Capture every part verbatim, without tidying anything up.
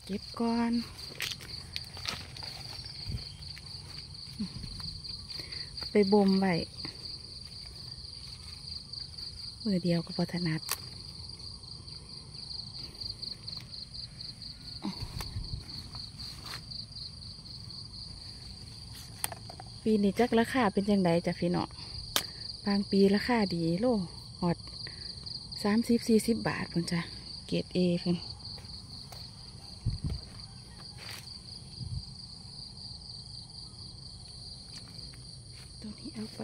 ก็บก่อนไปบ่มไว้มือเดียวก็พอถนัดปีนี้จักราคาเป็นยังไงจ้ะพี่น้องบางปีราคาดีโลหอดสามสิบสี่สิบบาทเพิ่นจ้ะเกรดเอเพิ่นตรงนี้เอาไป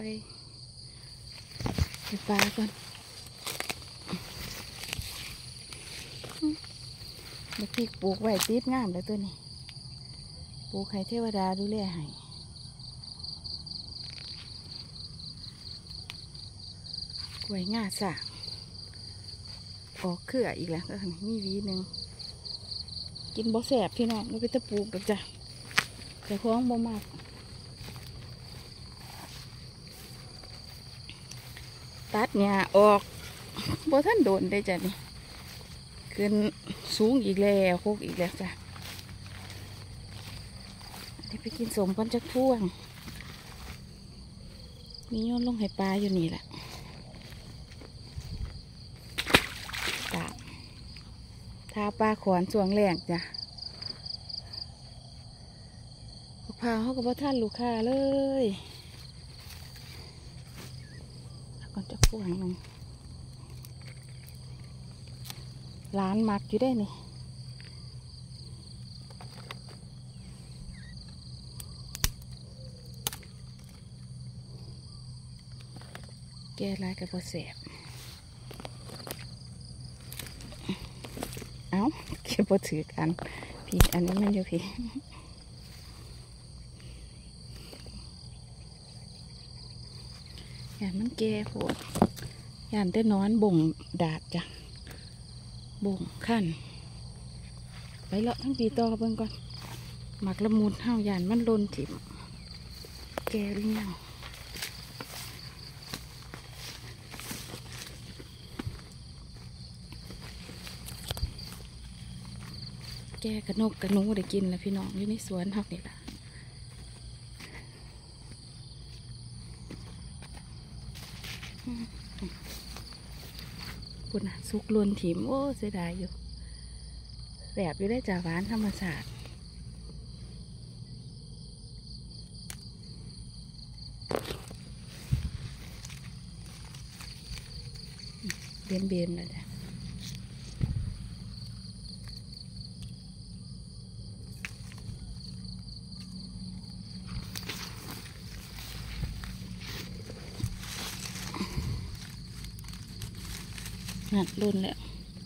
ไปปลาก่อนเมื่อกี้ปลูกไว้ติดงามเลยตัวนี้ปลูกให้เทวดาดูแลให้กล้วยง่าสากออกเครืออีกแล้วก็มีวีหนึ่งกินบ่แสบพี่น้องไม่ไปตะปลูกดอกจ้ะแต่คล้องบ่มากตัดเนี่ยออกบ่ท่านโดนได้จ้ะนี่ขึ้นสูงอีกแล้วโคกอีกแล้วจ้ะเดี๋ยวไปกินสมกันจักท่วงมีโยนลงให้ปลาอยู่นี่แหละตาทาปลาขวานส่วงแรงจ้ะพาเขากับพ่อท่านลูกค้าเลยก่อนจะพวงหนึ่งร้านมักอยู่ได้นี่แก่ลายกับพอแสบเอ้าเก็บพอถือกันพี่อันนี้มันอยู่พี่ยานมันแก่โผล่ยานได้นอนบ่งดาดจ้ะบ่งขั้นไปเลาะทั้งปีต่อเบิ่งก่อนหมักละมุนเท่ายานมันลนถิ่มแก่หรือยังแก่กระนกกระนูได้กินแล้วพี่น้องอยู่ในสวนเท่านี้ล่ะคุณน่ะสุกลนถิ่มโอ้เสียดายอยู่แบบอยู่ได้จากหวานธรรมชาติเบียนเบียนเลยจ้ะนั่นรุ่นแล้ว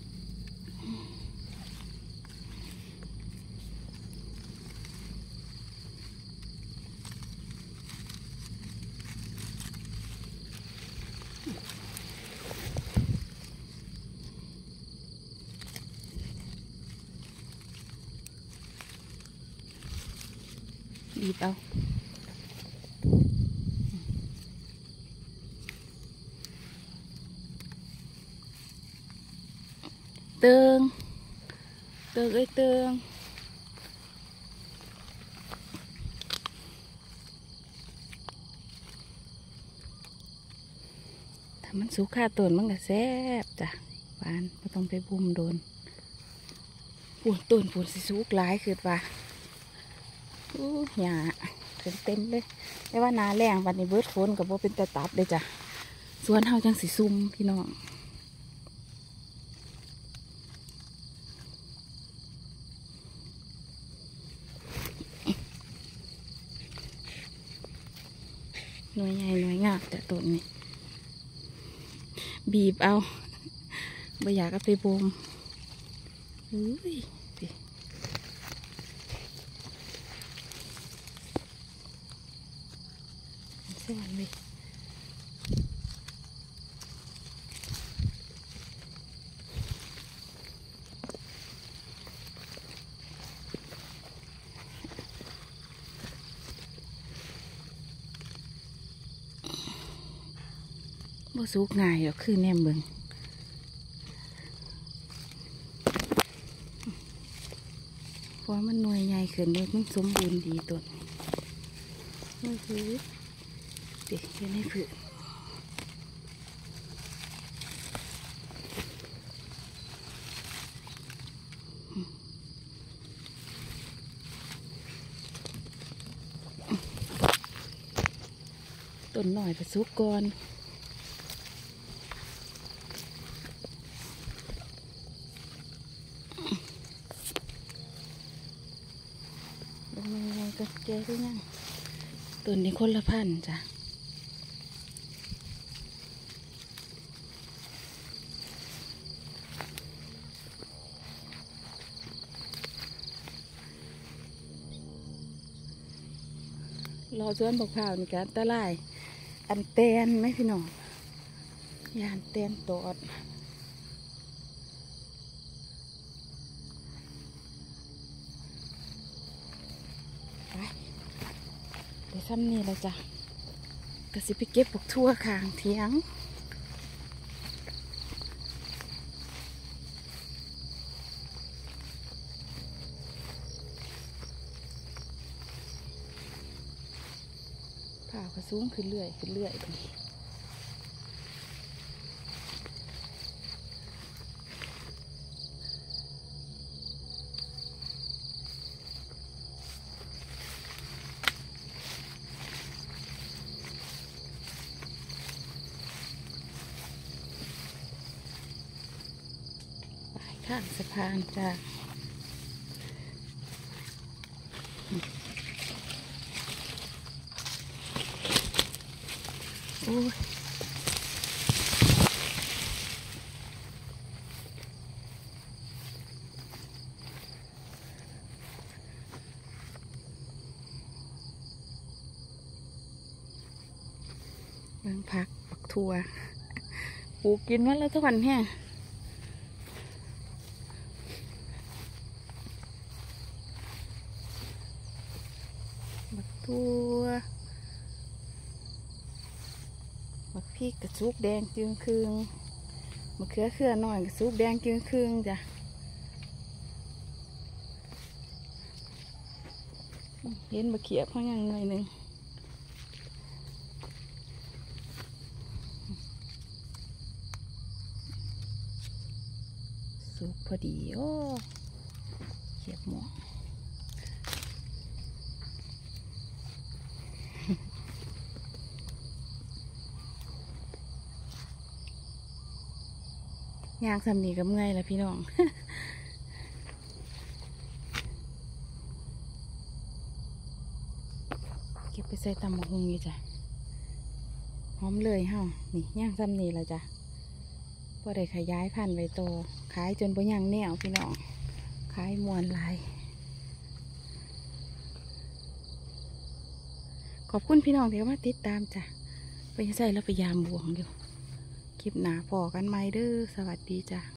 บีบเอาเติงเติงเอ้ยเติงถ้ามันสุกข้าต้นมันก็แซ่บจ้ะหวานไม่ต้องไปบุ่มโดนปวดต้นปวดสิสุกหลายคือว่าอู้หญ้าเต็มเต็มเลยไม่ว่านาแรงวันนี้เบิดฝนกับว่าเป็นตะตับเลยจ้ะสวนเฮาจังสีซุ่มพี่น้องหน่วยใหญ่หน่วยงามแต่ต้นนี้บีบเอาไม่อยากเอาไปบ่มอุ้ยสวรรค์เลยบ่สุกง่ายหรอกคือแนมเบิ่ง ถราะมันหน่วยใหญ่ขึ้นเลยมันสมบูรณ์ดีต้นนี่คือเด็กอยู่ในผืนต้นหน่อยไปซุกก่อนลงยังไงก็แก่ด้วยยังต้นนี้คนละพันจ้ะรอสวนบอกพร้าวนี่กันตะไลอันเตนไหมพี่น้องยานเตนตอดไปเดี๋ยวซ้ำนี่แล้วจ้ะก็สิไปเก็บพวกทั่วข้างเถียงผ่ากระสูงขึ้นเรื่อยขึ้นเรื่อยไปข้างสะพานจ้ะโอ้ยเบิ่งผักปักทั่วปลูกกินวันละทุกวันแห้งบักทั่วบักพริกกระซุกแดงจึงคืงมะเขือเขือหน่อยกระซุกแดงจึงคืงจ้ะเห็นมะเขียบเขายังหน่อยหนึ่งสุกพอดีโอ้เขียบหมอยางสำนีกับเมื่อยแล้วพี่น้อง เก็บไปใส่ตำบักหุ่งอยู่จ้ะหอมเลยเฮานี่ย่างซ้ำนี่แล้วจ้ะพอได้ขยายพันธุ์ไว้โตขายจนบ่ย่างแนวพี่น้องขายมวนหลายขอบคุณพี่น้องที่มาติดตามจ้ะไปใส่แล้วไปยามบวงอยู่คลิปหนาพอกันไหมเด้อสวัสดีจ้ะ